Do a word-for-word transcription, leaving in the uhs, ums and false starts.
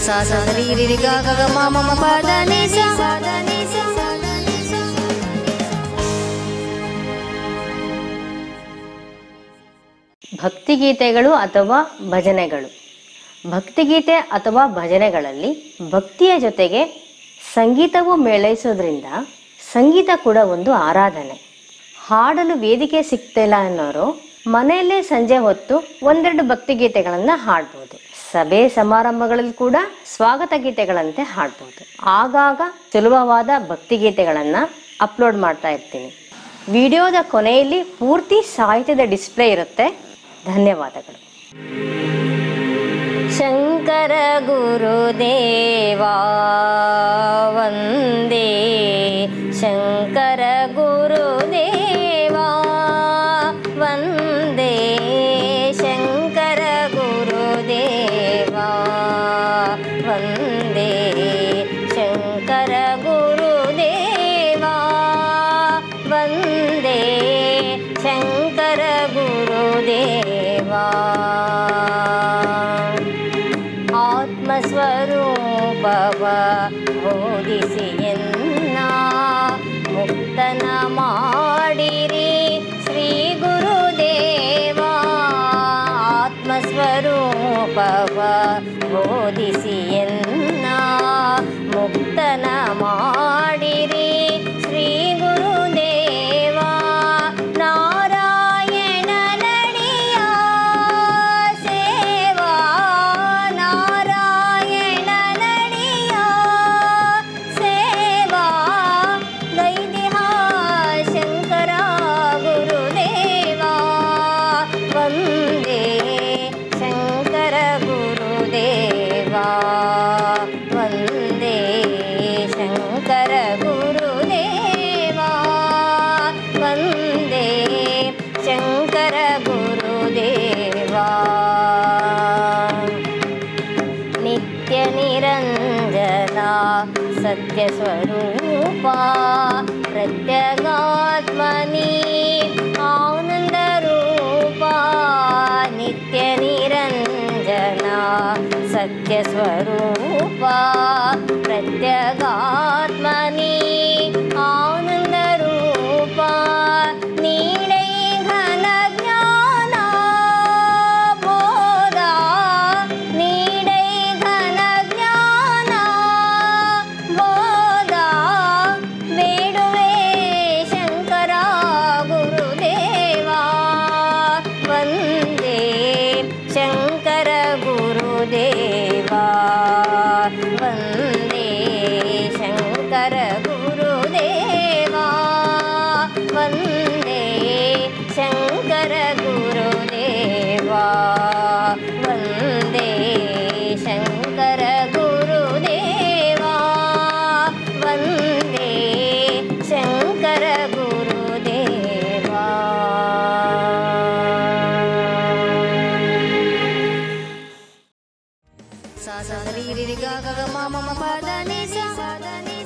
सा सा री रि रि गा गा गा मा मा ಮ ಪ ದ ನಿ ಸ. ಭಕ್ತಿಗೀತೆಗಳು ಅಥವಾ ಭಜನೆಗಳು. ಭಕ್ತಿಗೀತೆ ಅಥವಾ ಭಜನೆಗಳಲ್ಲಿ ಭಕ್ತಿಯ ಜೊತೆಗೆ ಸಂಗೀತವೂ ಮೇಳೈಸೋದ್ರಿಂದ ಸಂಗೀತ ಕೂಡ ಒಂದು ಆರಾಧನೆ. ಹಾಡಲು ವೇದಿಕೆ ಸಿಗ್ತಿಲ್ಲ ಅನ್ನೋರು ಮನೆಯಲ್ಲೇ ಸಂಜೆ ಹೊತ್ತು ಒಂದೆರಡು ಭಕ್ತಿಗೀತೆಗಳನ್ನು ಹಾಡ್ಬೋದು. ಸಭೆ ಸಮಾರಂಭಗಳಲ್ಲಿ ಕೂಡ ಸ್ವಾಗತ ಗೀತೆಗಳಂತೆ ಹಾಡ್ಬೋದು. ಆಗಾಗ ಸುಲಭವಾದ ಭಕ್ತಿಗೀತೆಗಳನ್ನು ಅಪ್ಲೋಡ್ ಮಾಡ್ತಾ ಇರ್ತೀನಿ. ವಿಡಿಯೋದ ಕೊನೆಯಲ್ಲಿ ಪೂರ್ತಿ ಸಾಹಿತ್ಯದ ಡಿಸ್ಪ್ಲೇ ಇರುತ್ತೆ. ಧನ್ಯವಾದಗಳು. ಶಂಕರ ಗುರುದೇವಾ ವಂದೇ, ಶಂಕರ ಗುರುದೇವಾ ವಂದೇ, ಶಂಕರ ಗುರುದೇವಾ ವಂದೇ, ಶಂಕರ ಗುರುದೇವಾ ವಂದೇ, ಶಂಕರ ಗುರುದೇವಾ. ಆತ್ಮಸ್ವರೂಪವ ಬೋಧಿಸಿ ಎನ್ನ ಮುಕ್ತನ ಮಾಡಿರಿ ಶ್ರೀ ಗುರುದೇವಾ. ಆತ್ಮಸ್ವರೂಪವ ಬೋಧಿಸಿ ಎನ್ನ ಮುಕ್ತನ ಮಾಡಿರಿ ಶ್ರೀ ಗುರುದೇವಾ. ನಾರಾಯಣ ನಡಿಯ ಸೇವಾ, ನಾರಾಯಣ ನಡಿಯ ಸೇವಾ, ಗೈದಿಹ ಶಂಕರ ಗುರುದೇವಾ ವಂದೇ, ಶಂಕರ ಗುರುದೇವಾ ವಂದೇ, ಶಂಕರ ಗುರುದೇವಾ ವಂದೇ, ಶಂಕರ ಗುರುದೇವಾ. ನಿತ್ಯ ನಿರಂಜನ ಸತ್ಯ ಸ್ವರೂಪ ಪ್ರತ್ಯಗಾತ್ಮನಿ ಆನಂದ ರೂಪ. ನಿತ್ಯ ನಿರಂಜನ ಸತ್ಯ ಸ್ವರೂಪ ಪ್ರತ್ಯಗಾತ್ಮನಿ ಆನಂದ ರೂಪ. ನೀಡೈ ಘನ ಜ್ಞಾನ ಬೋಧ, ನೀಡೈ ಘನ ಜ್ಞಾನ ಬೋಧ. ಬೇಡುವೆ ಶಂಕರ ಗುರುದೇವಾ ವಂದೇ, ಶಂಕರ ಗುರುದೇವಾ ವಂದೇ, ಶಂಕರ ಗುರುದೇವಾ ವಂದೇ, ಶಂಕರ ಗುರುದೇವಾ ವಂದೇ, ಶಂಕರ ಗುರುದೇವಾ ವಂದೇ, ಶಂಕರ ಗುರುದೇವಾ. सा सा ರಿ ರಿ ರಿ ಗ ಗ ಗ ಮ ಮ ಮ ಪ ದ ನಿ ಸ.